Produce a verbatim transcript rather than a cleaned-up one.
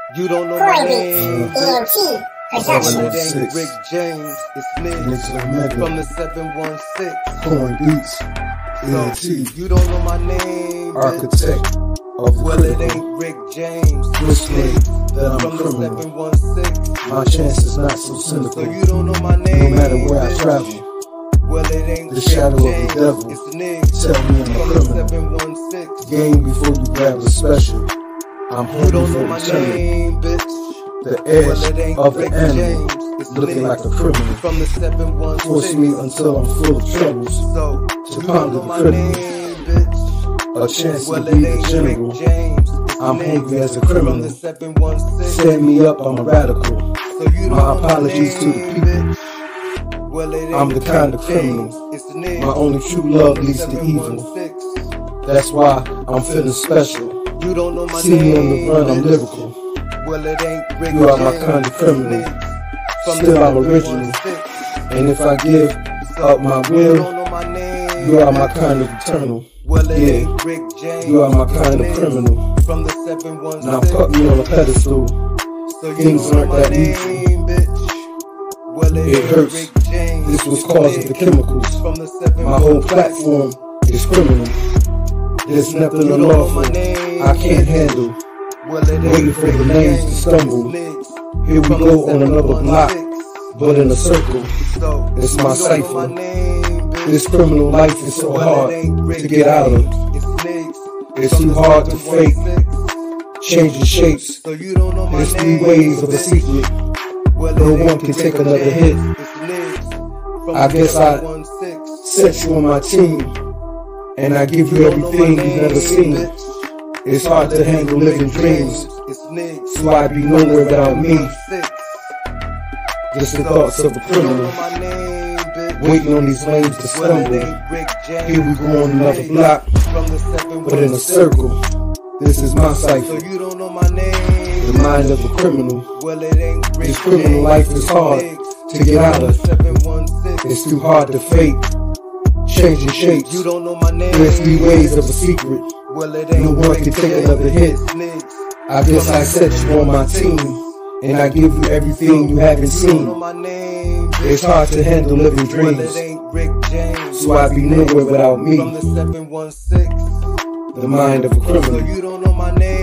You don't know my name. Coinbeatz, production. Well, it ain't Rick James, it's Nigz from the seven one six. Coinbeatz, So, you don't know my name, architect of the well, it ain't Rick James, Which means that I'm from the criminal. seven one six. My chance is not so So cynical. you don't know my No name, matter where I travel, well, it ain't the Rick shadow of the James, devil it's Nigz tell me I'm a from the criminal. seven one six. Game before you grab the special. I'm You hungry don't know for my eternity. name, bitch. The Well, it edge ain't of the Rick animal, James, it's looking Nigz like a criminal. from the seven one six. Force me until I'm full of troubles. So, To you ponder don't know the my criminal. name, bitch. A chance Well, to it be the ain't general. Rick James, it's I'm Nigz hungry as a from criminal. the seven one six. Set me up, I'm a radical. So you don't My know apologies my to the name, people. bitch. Well, it ain't I'm the kind of Rick criminal. James, it's Nigz My only true love from the leads to evil. seven one six. That's why I'm feeling special. You don't know my See name, me on the run, I'm bitch. lyrical. Well, it ain't Rick You are my James, kind of criminal. it's Nigz from Still the I'm seven one original. six. And if I give up my You will, don't know my name, you are my kind of eternal. well, it Yeah, ain't Rick James, you are my kind of it's criminal. from the seven one six. Now put me on a pedestal. So you Things don't know aren't my that name, bitch. Well, it, It ain't hurts. Rick James, This was it's caused of the Nigz chemicals. from the seven My whole platform is criminal. There's nothing You don't know unlawful my name, I can't handle. Well, it ain't Waiting for the Rick names to James, stumble. it's Nigz Here we from go the on another seven one block, six. but in a circle. So It's you my don't know cipher. my name, bitch. This criminal life is so Well, hard it ain't Rick to get out of. James, it's Nigz It's from too the hard to seven one fake. six. Changing shapes. So you don't know my There's name, three ways of a bitch. secret. Well, No it one ain't can Rick take another James, hit. it's Nigz from I the guess I seven one six. set you on my team, and I give you don't know everything my you've never name, seen. bitch. It's hard to handle living dreams, It's Nigz so I'd be nowhere without me. six. Just the thoughts of a You don't criminal, know my name, bitch. waiting on these lanes to Well, it stumble. ain't Rick James, Here we go on another it's block, Nigz from the seven but in a one six. circle. This is my So cipher, you don't know my name, the mind of a criminal. well, it ain't Rick This criminal James, life is hard Nigz to get out from of. the seven one six. It's too hard to fake, changing shapes. You don't know my name, There's three ways of a secret. well, it ain't No one Rick can take James, another hit. it's Nigz. I guess I set you on my team, and I give you everything you haven't You don't know seen. my name, It's hard to handle living well, it dreams, ain't Rick James, so I'd be nowhere without me. from the seven one six. The mind of a So criminal. you don't know my name,